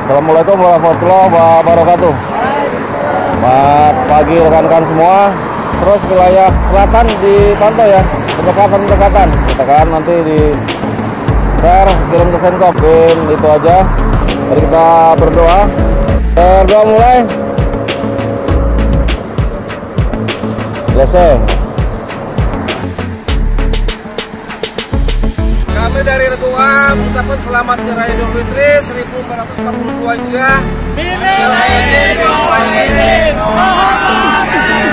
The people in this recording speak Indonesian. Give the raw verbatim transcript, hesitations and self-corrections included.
Assalamualaikum warahmatullahi wabarakatuh. Selamat pagi rekan-rekan semua. Terus wilayah selatan dipantau ya, pendekatan-pendekatan. Kita kan nanti di share, kirim ke Senkop. Itu aja. Mari kita berdoa. Berdoa mulai. Selesai. Kami dari Retua mengucapkan selamat Hari Raya Idul Fitri seribu empat ratus empat puluh dua Hijriah.